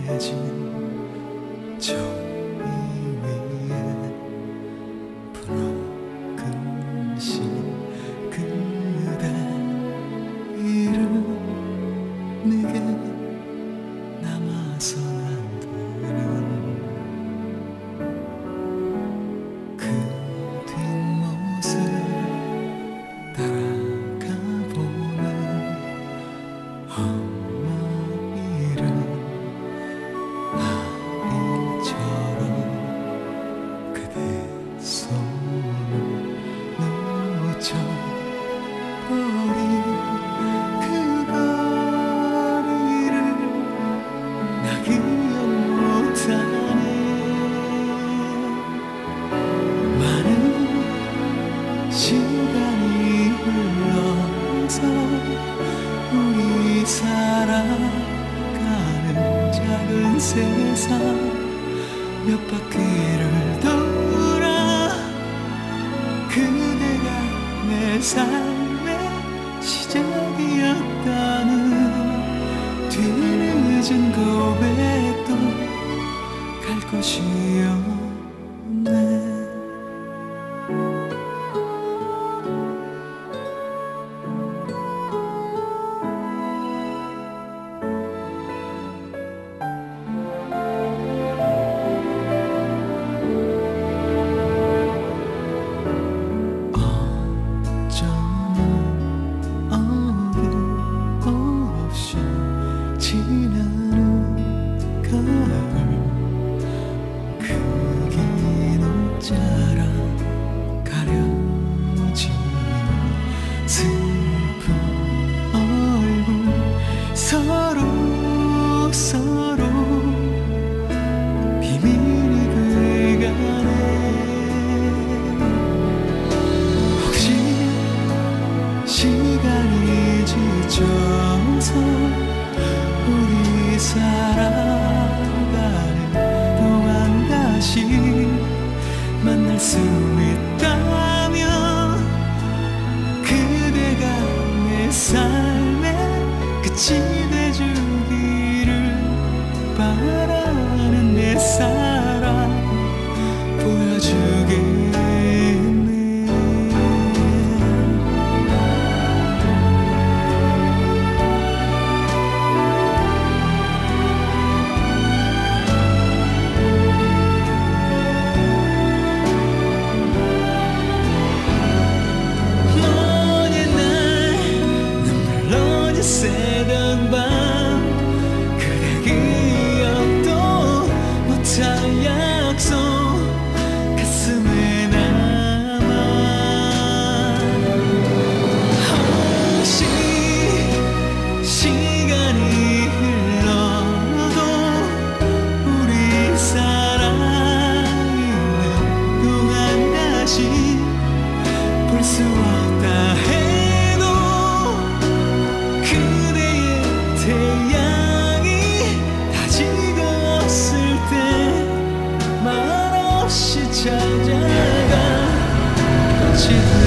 정해진 종이 위에 부러끈 신 그대 이름 내게 남아서 안 되는 그 뒷모습 따라가보는 엄마 이름 아이처럼 그대 손을 놓쳐버린 그 거리를 나 기억 못하네. 많은 시간이 흘러서 우리 살아가는 작은 세상 몇 바퀴를 돌아 그대가 내 삶의 시작이었다는 뒤늦은 고백도 갈 곳이 없네. 어김없이 지나는 가을 그 긴 옷자락 가려진 슬픈 얼굴 서로 비밀이 돼가네. 혹시 시간이 지쳐서 우리 살아가는 동안 다시 만날 수 있다면 그대가 내 삶의 끝이 돼주기를 바라는 내 사랑 보여주겠네. 새던 밤 그대 기억도 못할 약속 가슴에 남아. 혹시 시간이 흘러도 우리 살아있는 동안 다시 볼 수 없다 해도 태양이 다 지고왔을 때 말없이 찾아가 꽃이